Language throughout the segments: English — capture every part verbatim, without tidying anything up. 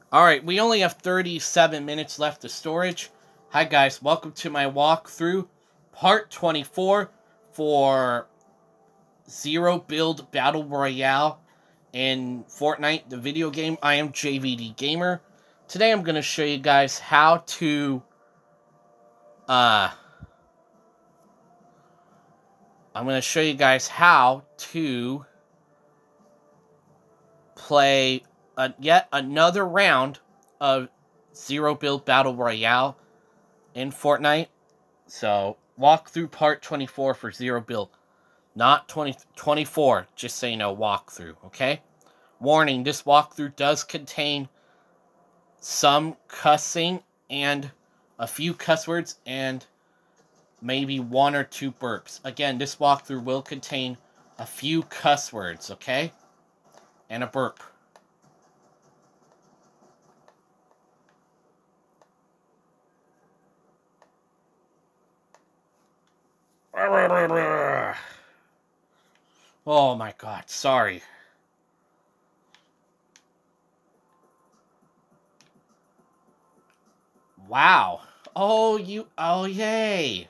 Alright, we only have thirty-seven minutes left of storage. Hi guys, welcome to my walkthrough, part twenty-four for Zero Build Battle Royale in Fortnite, the video game. I am J V D Gamer. Today I'm going to show you guys how to, uh, I'm going to show you guys how to play a, yet another round of Zero Build Battle Royale in Fortnite. So, walk through part twenty-four for Zero Build. Not twenty, twenty-four, just so you know, walkthrough, okay? Warning, this walkthrough does contain some cussing and a few cuss words and maybe one or two burps. Again, this walkthrough will contain a few cuss words, okay? And a burp. Oh my god, sorry. Wow. Oh, you, oh yay.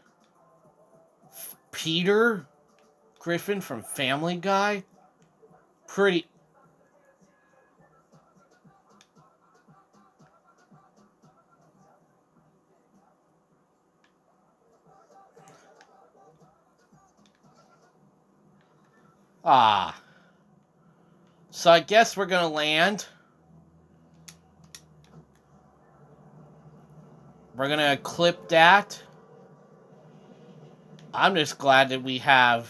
Peter Griffin from Family Guy? Pretty... Ah. So I guess we're gonna land. We're gonna clip that. I'm just glad that we have...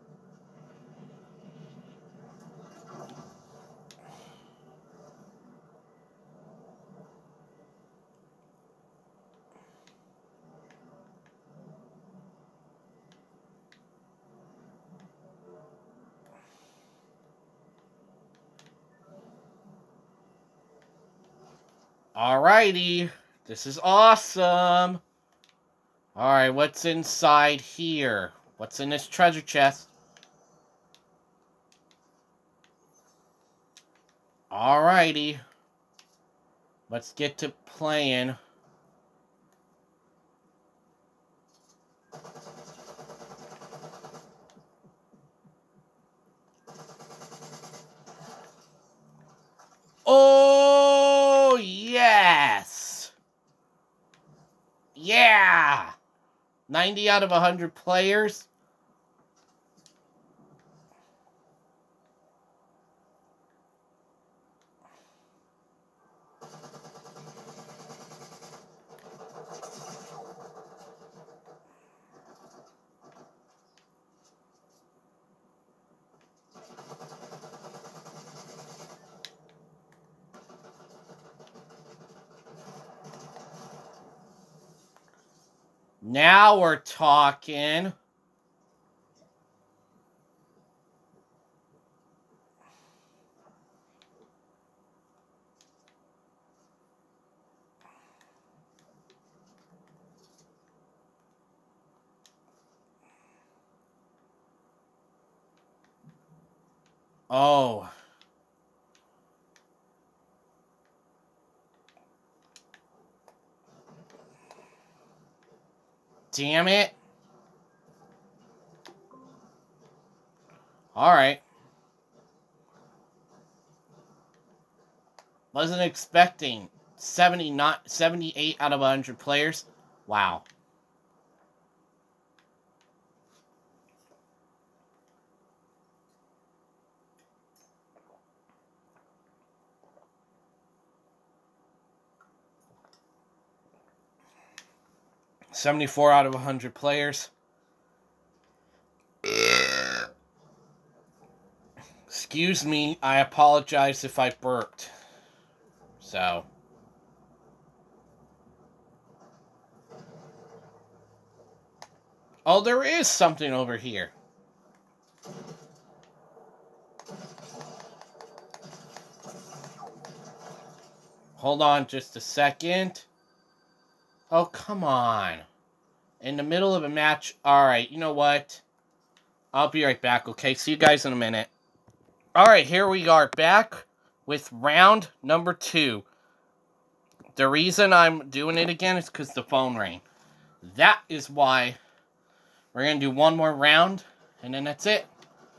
Alrighty. This is awesome. Alright, what's inside here? What's in this treasure chest? Alrighty. Let's get to playing. Oh, yes! Yeah! ninety out of one hundred players. Now we're talking. Oh. Damn it. Alright. Wasn't expecting seventy, not seventy-eight out of one hundred players. Wow. seventy-four out of one hundred players. Excuse me, I apologize if I burped. So. Oh, there is something over here. Hold on just a second. Oh, come on. In the middle of a match. Alright, you know what? I'll be right back, okay? See you guys in a minute. Alright, here we are back with round number two. The reason I'm doing it again is because the phone rang. That is why we're going to do one more round, and then that's it.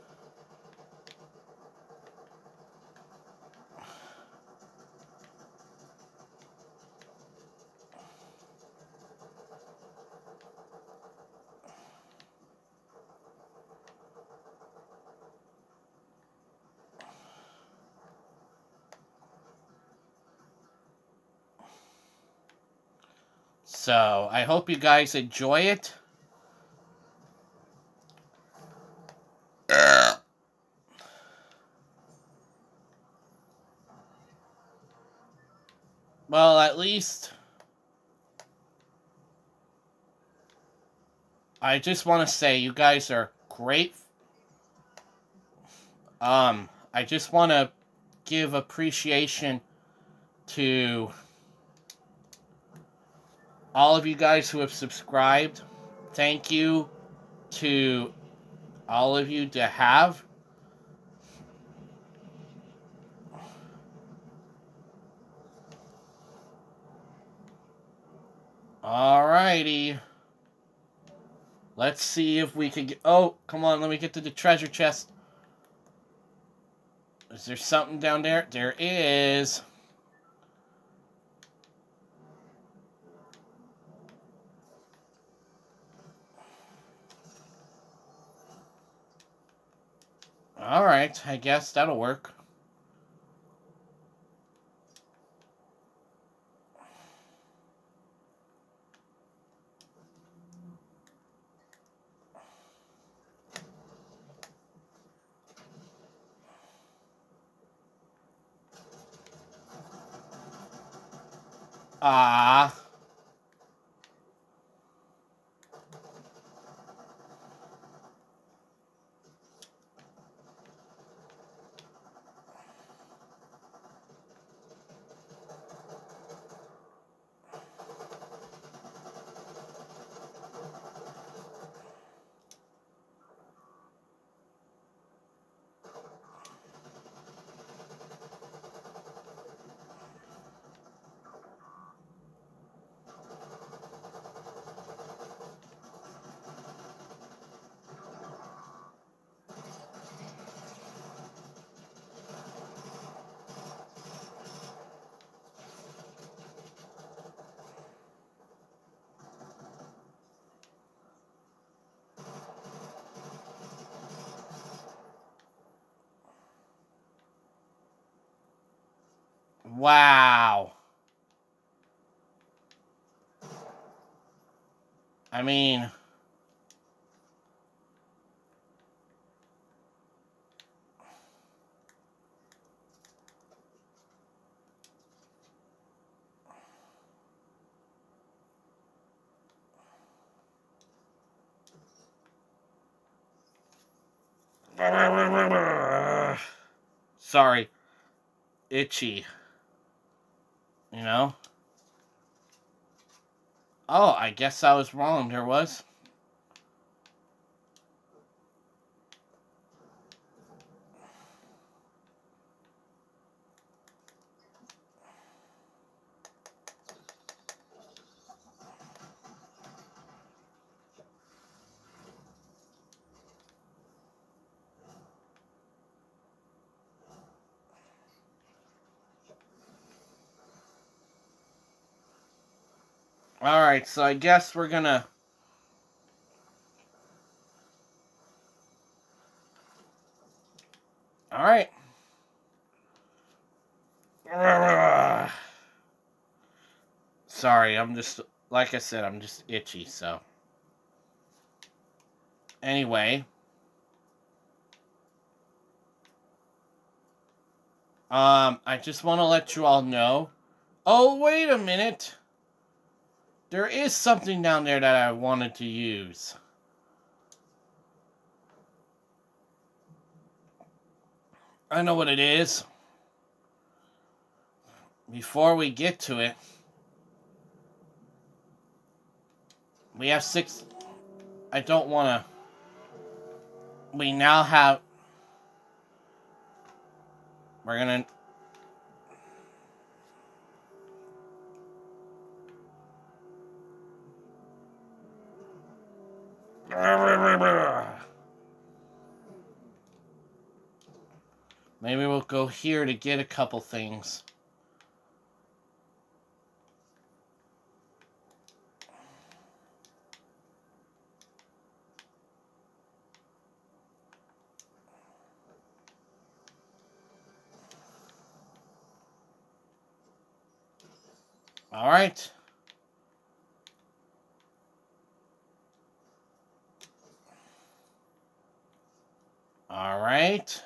So, I hope you guys enjoy it. Well, at least I just want to say you guys are great. Um, I just want to give appreciation to all of you guys who have subscribed. Thank you to all of you to have. Alrighty. Let's see if we can get... Oh, come on, let me get to the treasure chest. Is there something down there? There is. Alright, I guess that'll work. Ah. Wow. I mean... Sorry. Itchy. You know? Oh, I guess I was wrong. There was. Alright, so I guess we're gonna... Alright. Sorry, I'm just... Like I said, I'm just itchy, so... Anyway. Um, I just want to let you all know... Oh, wait a minute! There is something down there that I wanted to use. I know what it is. Before we get to it, we have six... I don't want to... We now have... We're gonna... Maybe we'll go here to get a couple things. All right. All right.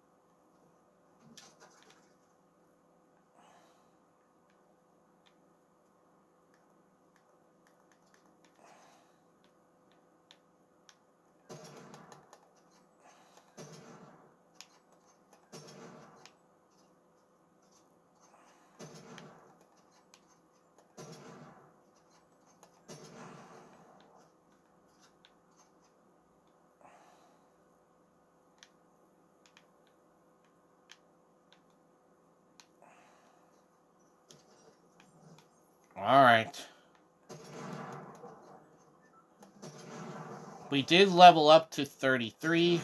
All right. We did level up to thirty-three.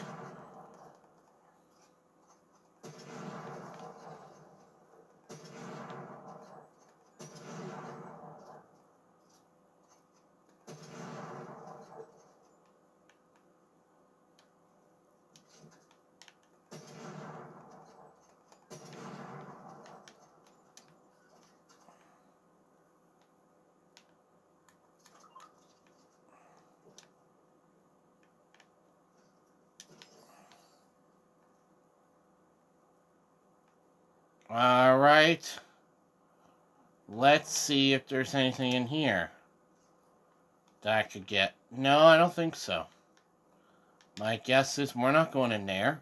All right. Let's see if there's anything in here that I could get. No, I don't think so. My guess is we're not going in there.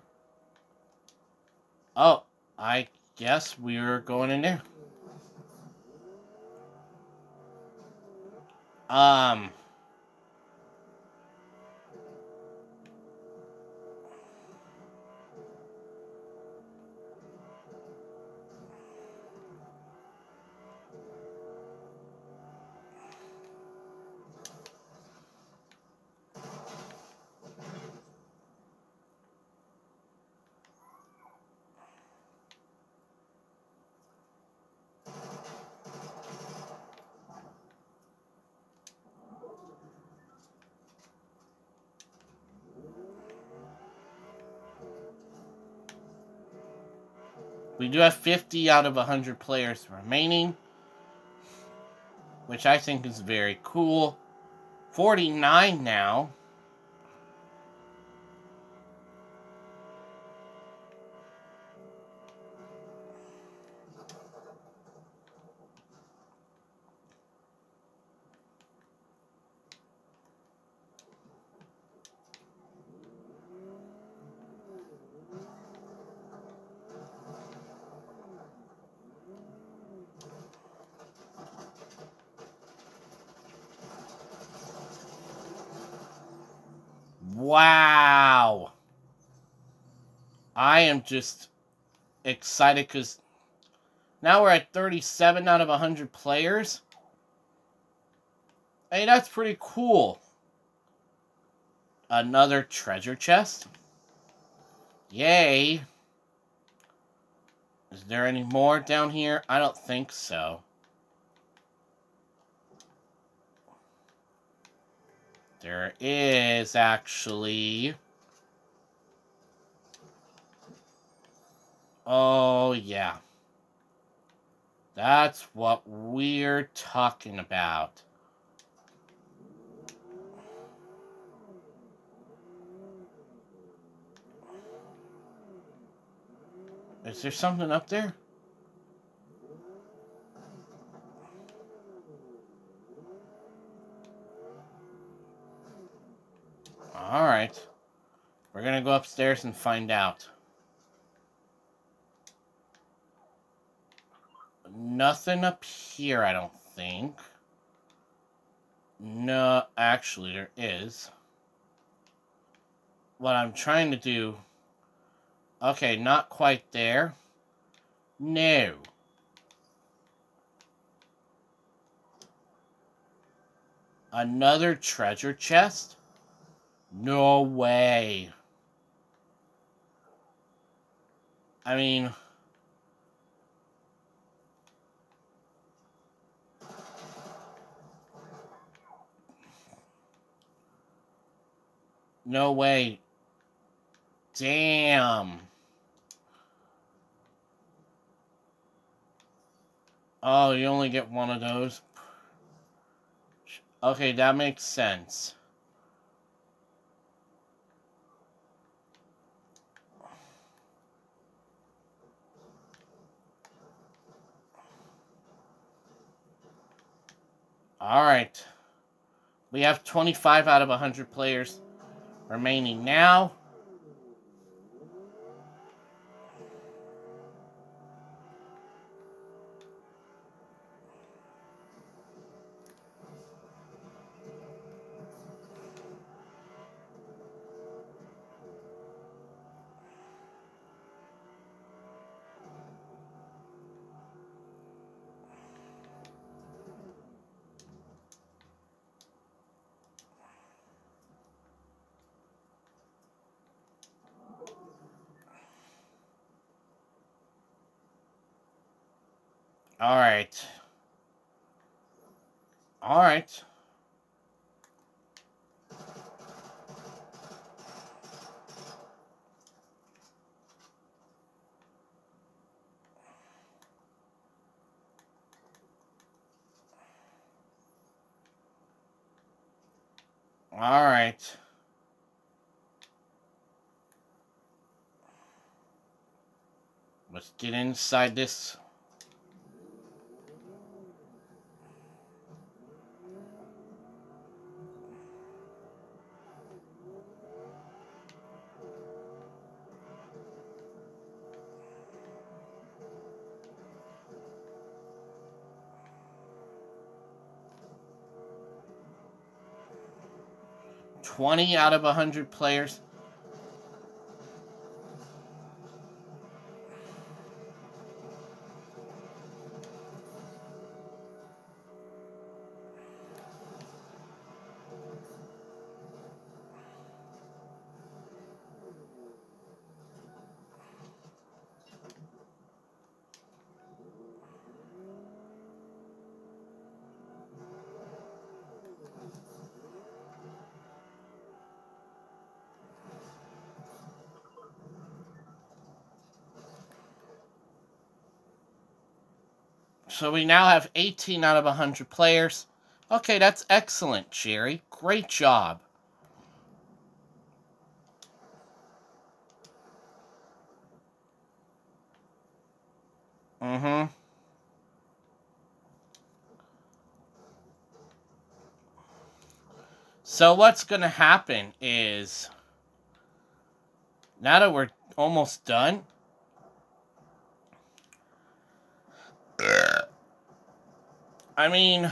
Oh, I guess we're going in there. Um... We do have fifty out of one hundred players remaining, which I think is very cool. forty-nine now. Wow. I am just excited because now we're at thirty-seven out of one hundred players. Hey, that's pretty cool. Another treasure chest. Yay. Is there any more down here? I don't think so. There is, actually. Oh, yeah. That's what we're talking about. Is there something up there? Alright. We're gonna go upstairs and find out. Nothing up here, I don't think. No, actually, there is. What I'm trying to do... Okay, not quite there. No. Another treasure chest? No way. I mean... No way. Damn. Oh, you only get one of those. Okay, that makes sense. Alright. We have twenty-five out of one hundred players remaining now. Alright. Alright. Alright. Let's get inside this. twenty out of one hundred players. So we now have eighteen out of one hundred players. Okay, that's excellent, Jerry. Great job. Mm-hmm. So what's going to happen is, now that we're almost done, I mean,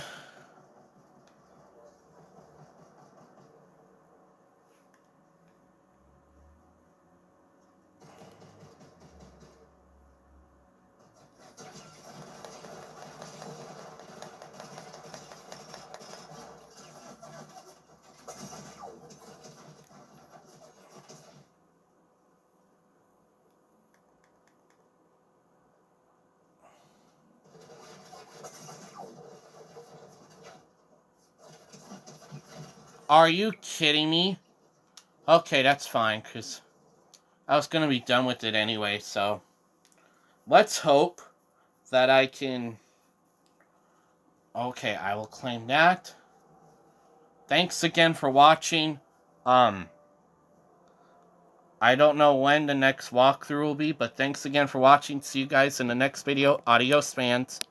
are you kidding me? Okay, that's fine, because I was going to be done with it anyway, so let's hope that I can... Okay, I will claim that. Thanks again for watching. Um, I don't know when the next walkthrough will be, but thanks again for watching. See you guys in the next video. Adios, fans.